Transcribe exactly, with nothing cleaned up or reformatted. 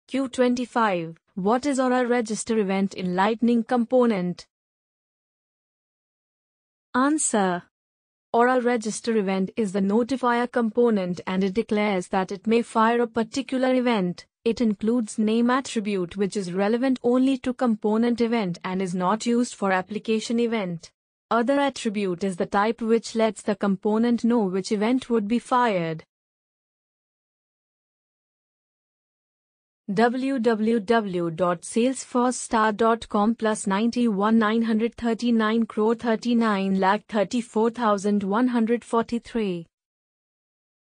Q twenty-five. What is or a register event in Lightning component? Answer. Or a register event is the notifier component and it declares that it may fire a particular event. It includes name attribute which is relevant only to component event and is not used for application event. Other attribute is the type which lets the component know which event would be fired. w w w dot salesforce star dot com plus ninety-one nine hundred thirty-nine crore thirty-nine lakh thirty-four thousand one hundred forty-three